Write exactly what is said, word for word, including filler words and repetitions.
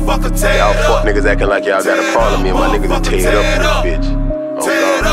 Y'all fuck niggas acting like y'all got a problem. Me and my niggas will tear it up in this bitch.